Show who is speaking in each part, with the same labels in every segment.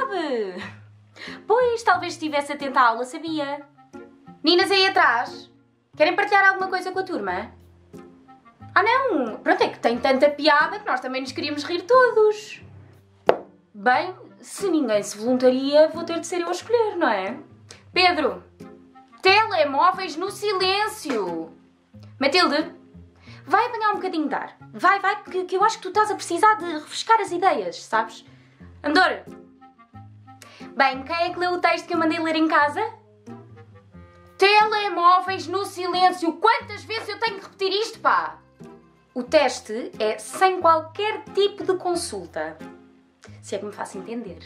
Speaker 1: sabe. Pois, talvez estivesse atenta à aula, sabia. Meninas aí atrás, querem partilhar alguma coisa com a turma? Ah não, pronto, é que tem tanta piada que nós também nos queríamos rir todos. Bem, se ninguém se voluntaria, vou ter de ser eu a escolher, não é? Pedro, telemóveis no silêncio. Matilde, vai apanhar um bocadinho de ar. Vai, que eu acho que tu estás a precisar de refrescar as ideias, sabes? Andor. Bem, quem é que leu o texto que eu mandei ler em casa? Telemóveis no silêncio. Quantas vezes eu tenho que repetir isto, pá? O teste é sem qualquer tipo de consulta. Se é que me faço entender.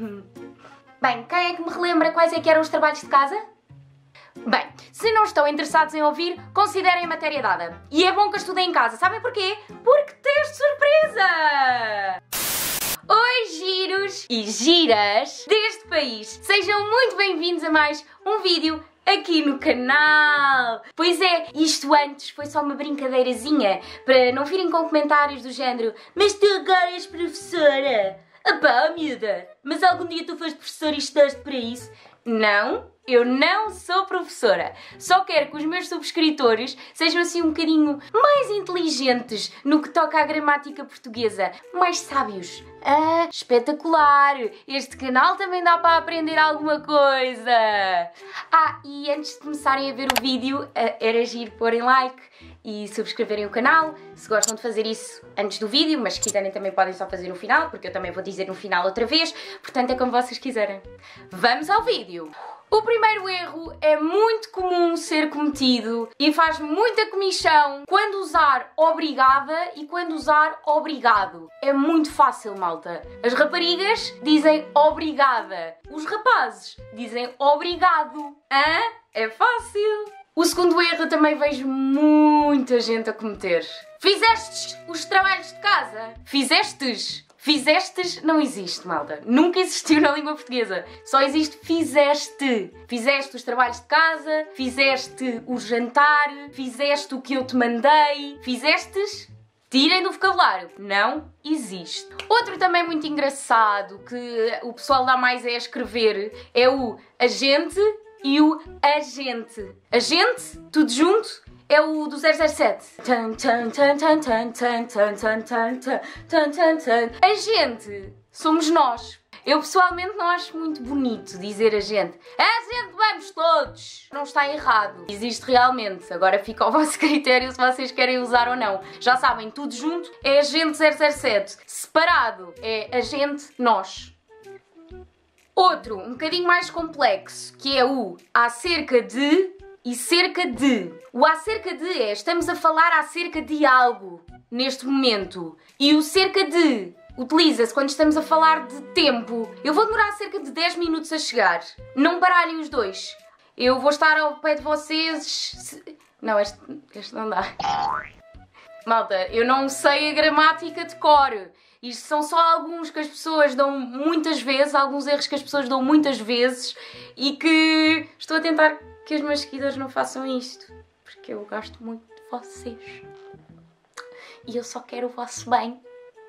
Speaker 1: Bem, quem é que me relembra quais é que eram os trabalhos de casa? Bem, se não estão interessados em ouvir, considerem a matéria dada. E é bom que a estudem em casa. Sabem porquê? Porque teste surpresa! Oi, giros e giras deste país! Sejam muito bem-vindos a mais um vídeo aqui no canal! Pois é, isto antes foi só uma brincadeirazinha, para não virem com comentários do género: mas tu agora és professora? Apá, miúda, mas algum dia tu foste professora e estudaste para isso? Não, eu não sou professora. Só quero que os meus subscritores sejam assim um bocadinho mais inteligentes no que toca à gramática portuguesa. Mais sábios. Ah, espetacular! Este canal também dá para aprender alguma coisa. Ah, e antes de começarem a ver o vídeo, era giro porem like e subscreverem o canal, se gostam de fazer isso antes do vídeo, mas se quiserem também podem só fazer no final, porque eu também vou dizer no final outra vez, portanto é como vocês quiserem. Vamos ao vídeo! O primeiro erro é muito comum ser cometido e faz muita comichão quando usar obrigada e quando usar obrigado. É muito fácil, malta. As raparigas dizem obrigada, os rapazes dizem obrigado. Hã? É fácil! O segundo erro eu também vejo muita gente a cometer. Fizestes os trabalhos de casa? Fizestes? Fizestes não existe, malta. Nunca existiu na língua portuguesa. Só existe fizeste. Fizeste os trabalhos de casa, fizeste o jantar, fizeste o que eu te mandei. Fizestes? Tirem do vocabulário. Não existe. Outro também muito engraçado que o pessoal dá mais a escrever é o agente e o agente. Agente, tudo junto, é o do 007. Agente somos nós. Eu pessoalmente não acho muito bonito dizer agente. Agente, vamos todos! Não está errado. Existe realmente. Agora fica ao vosso critério se vocês querem usar ou não. Já sabem, tudo junto é agente 007. Separado é agente nós. Outro, um bocadinho mais complexo, que é o acerca de e cerca de. O acerca de é estamos a falar acerca de algo neste momento. E o cerca de utiliza-se quando estamos a falar de tempo. Eu vou demorar cerca de 10 minutos a chegar. Não baralhem os dois. Eu vou estar ao pé de vocês... Não, este não dá. Malta, eu não sei a gramática de cor. Isto são só alguns que as pessoas dão muitas vezes, alguns erros que as pessoas dão muitas vezes e que estou a tentar que os meus seguidores não façam isto, porque eu gosto muito de vocês e eu só quero o vosso bem.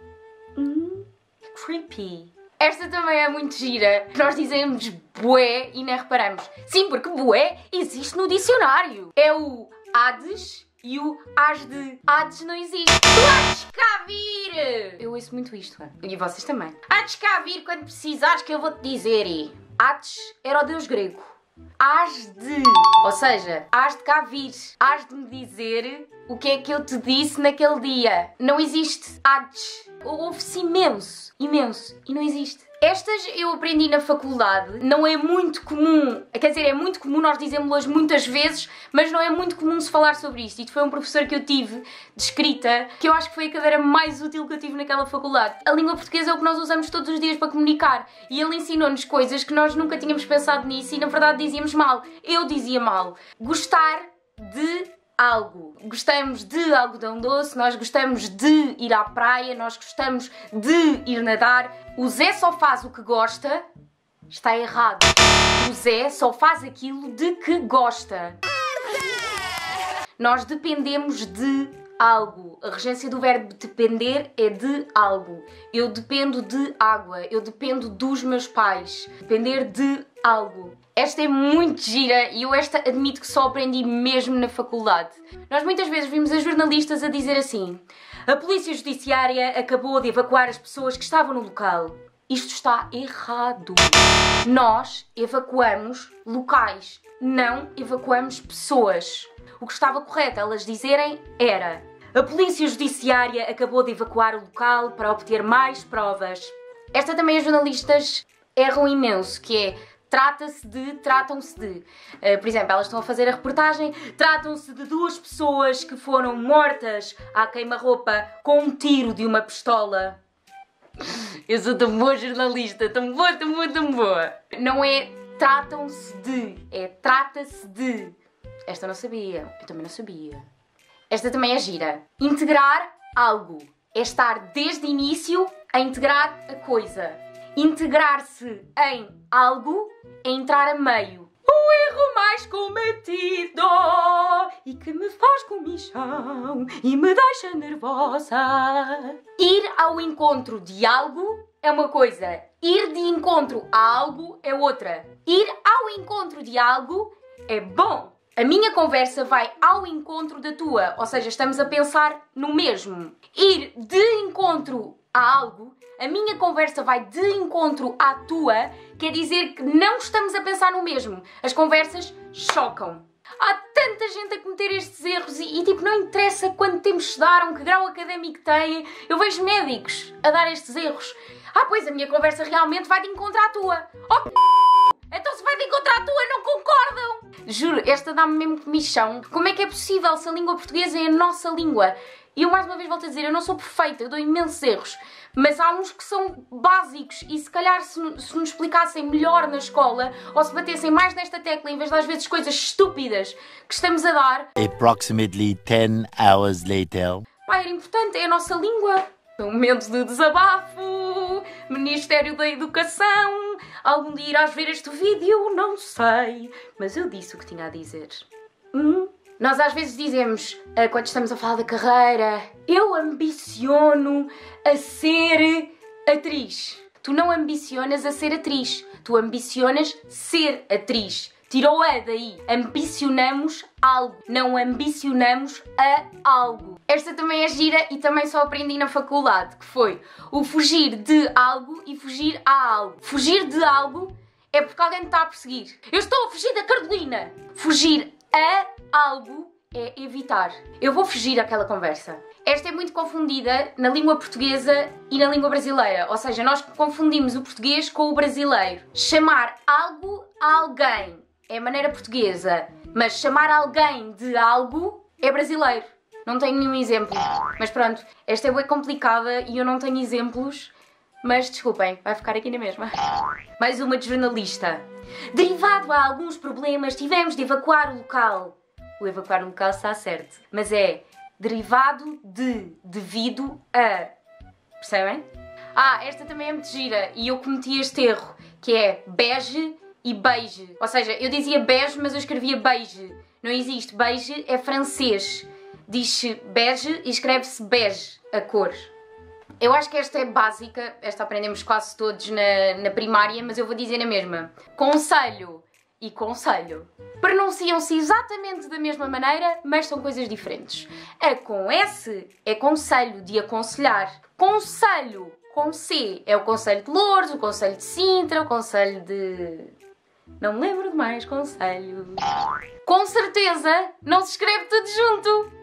Speaker 1: Creepy. Esta também é muito gira. Nós dizemos bué e nem reparamos. Sim, porque bué existe no dicionário. É o hades e o has de. Hades não existe. Tu hás de cá vir! Eu ouço muito isto. E vocês também. Hás de cá vir quando precisares que eu vou-te dizer. Hades era o deus grego. Hás de, ou seja, hás de cá vir, hás de me dizer o que é que eu te disse naquele dia. Não existe hades. Ouve-se imenso, imenso, e não existe. Estas eu aprendi na faculdade, não é muito comum, quer dizer, é muito comum nós dizemos-las muitas vezes, mas não é muito comum se falar sobre isto. Isto foi um professor que eu tive de escrita, que eu acho que foi a cadeira mais útil que eu tive naquela faculdade. A língua portuguesa é o que nós usamos todos os dias para comunicar e ele ensinou-nos coisas que nós nunca tínhamos pensado nisso e na verdade dizíamos mal. Eu dizia mal. Gostar de algo. Gostamos de algodão doce, nós gostamos de ir à praia, nós gostamos de ir nadar. O Zé só faz o que gosta, está errado. O Zé só faz aquilo de que gosta. Nós dependemos de algo. A regência do verbo depender é de algo. Eu dependo de água. Eu dependo dos meus pais. Depender de algo. Esta é muito gira e eu esta admito que só aprendi mesmo na faculdade. Nós muitas vezes vimos as jornalistas a dizer assim: a polícia judiciária acabou de evacuar as pessoas que estavam no local. Isto está errado. Nós evacuamos locais, não evacuamos pessoas. O que estava correto elas dizerem era: a polícia judiciária acabou de evacuar o local para obter mais provas. Esta também as jornalistas erram imenso, que é tratam-se de. Por exemplo, elas estão a fazer a reportagem, tratam-se de 2 pessoas que foram mortas à queima-roupa com um tiro de uma pistola. Eu sou tão boa jornalista, tão boa. Não é tratam-se de, é trata-se de. Esta eu não sabia, eu também não sabia. Esta também é gira. Integrar algo é estar desde o início a integrar a coisa. Integrar-se em algo é entrar a meio. O erro mais cometido e que me faz comichão e me deixa nervosa. Ir ao encontro de algo é uma coisa. Ir de encontro a algo é outra. Ir ao encontro de algo é bom. A minha conversa vai ao encontro da tua, ou seja, estamos a pensar no mesmo. Ir de encontro a algo, a minha conversa vai de encontro à tua, quer dizer que não estamos a pensar no mesmo. As conversas chocam. Há tanta gente a cometer estes erros e tipo, não interessa quanto tempo estudaram, que grau académico têm. Eu vejo médicos a dar estes erros. Pois a minha conversa realmente vai de encontro à tua. Então se vai de encontro à tua, não concordam? Juro, esta dá-me mesmo comichão. Como é que é possível se a língua portuguesa é a nossa língua? E eu mais uma vez volto a dizer, eu não sou perfeita, eu dou imensos erros. Mas há uns que são básicos e se calhar se nos explicassem melhor na escola ou se batessem mais nesta tecla em vez de às vezes coisas estúpidas que estamos a dar.
Speaker 2: Approximately 10 hours later.
Speaker 1: Era importante, é a nossa língua. Um momento de desabafo, Ministério da Educação. Algum dia irás ver este vídeo? Não sei. Mas eu disse o que tinha a dizer. Nós às vezes dizemos, quando estamos a falar da carreira, eu ambiciono a ser atriz. Tu não ambicionas a ser atriz. Tu ambicionas ser atriz. Tirou a daí. Ambicionamos algo. Não ambicionamos a algo. Esta também é gira e também só aprendi na faculdade, que foi o fugir de algo e fugir a algo. Fugir de algo é porque alguém te está a perseguir. Eu estou a fugir da Carolina. Fugir a algo é evitar. Eu vou fugir àquela conversa. Esta é muito confundida na língua portuguesa e na língua brasileira. Ou seja, nós confundimos o português com o brasileiro. Chamar algo a alguém é maneira portuguesa, mas chamar alguém de algo é brasileiro. Não tenho nenhum exemplo. Mas pronto, esta é bem complicada e eu não tenho exemplos. Mas desculpem, vai ficar aqui na mesma. Mais uma de jornalista. Derivado a alguns problemas, tivemos de evacuar o local. O evacuar o local está certo. Mas é derivado de, devido a. Percebem? Esta também é muito gira e eu cometi este erro, que é bege e beige. Ou seja, eu dizia bege, mas eu escrevia beige. Não existe. Beige é francês. Diz-se bege e escreve-se bege, a cor. Eu acho que esta é básica, esta aprendemos quase todos na primária, mas eu vou dizer na mesma. Conselho e conselho pronunciam-se exatamente da mesma maneira, mas são coisas diferentes. A com S é conselho, de aconselhar. Conselho com C é o Conselho de Loures, o Conselho de Sintra, o Conselho de... Não me lembro de mais conselho. Com certeza não se escreve tudo junto.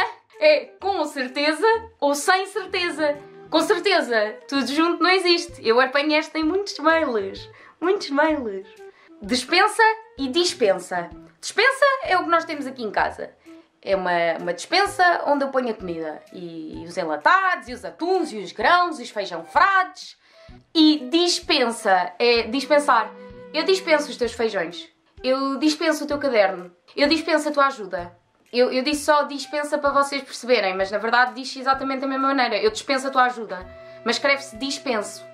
Speaker 1: É com certeza ou sem certeza. Com certeza, tudo junto não existe. Eu apanhei esta em muitos mails. Muitos mails. Dispensa e dispensa. Dispensa é o que nós temos aqui em casa. É uma dispensa onde eu ponho a comida. E os enlatados, e os atuns, e os grãos, e os feijão frades. E dispensa é dispensar. Eu dispenso os teus feijões. Eu dispenso o teu caderno. Eu dispenso a tua ajuda. Eu disse só dispensa para vocês perceberem, mas na verdade diz exatamente da mesma maneira. Eu dispenso a tua ajuda, mas escreve-se dispenso.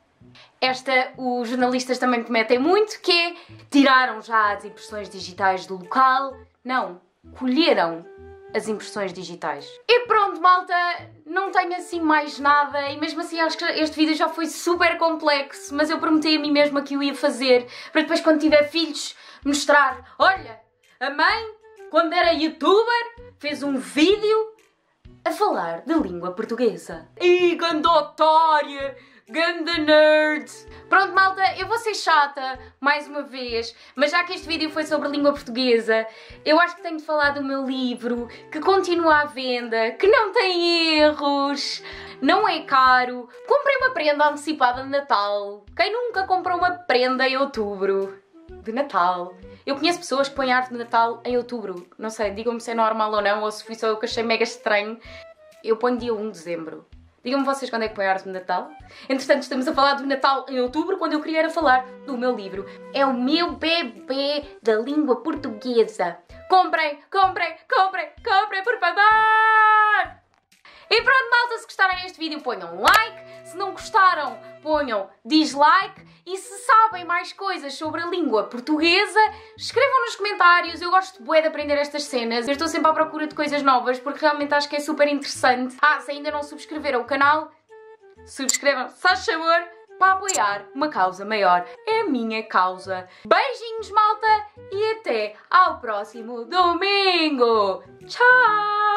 Speaker 1: Esta os jornalistas também cometem muito, que é tiraram já as impressões digitais do local. Não, colheram. as impressões digitais. E pronto, malta, não tenho assim mais nada e mesmo assim acho que este vídeo já foi super complexo, mas eu prometi a mim mesma que o ia fazer para depois quando tiver filhos mostrar, olha, a mãe, quando era youtuber, fez um vídeo a falar de língua portuguesa. Ih, ganda otária! Ganda nerd! Pronto, malta, eu vou ser chata, mais uma vez, mas já que este vídeo foi sobre língua portuguesa, eu acho que tenho de falar do meu livro, que continua à venda, que não tem erros, não é caro. Comprei uma prenda antecipada de Natal. Quem nunca comprou uma prenda em outubro? De Natal. Eu conheço pessoas que põem árvore de Natal em outubro. Não sei, digam-me se é normal ou não, ou se fui só eu que achei mega estranho. Eu ponho dia 1 de dezembro. Digam-me vocês quando é que põe a árvore de Natal. Entretanto, estamos a falar do Natal em outubro, quando eu queria era falar do meu livro. É o meu bebê da língua portuguesa. Comprem, comprem, comprem, comprem, por favor! E pronto, malta, se gostarem deste vídeo ponham like, se não gostaram ponham dislike e se sabem mais coisas sobre a língua portuguesa, escrevam nos comentários. Eu gosto bué de aprender estas cenas, eu estou sempre à procura de coisas novas porque realmente acho que é super interessante. Ah, se ainda não subscreveram o canal, subscrevam, se faz favor, para apoiar uma causa maior. É a minha causa. Beijinhos, malta, e até ao próximo domingo. Tchau!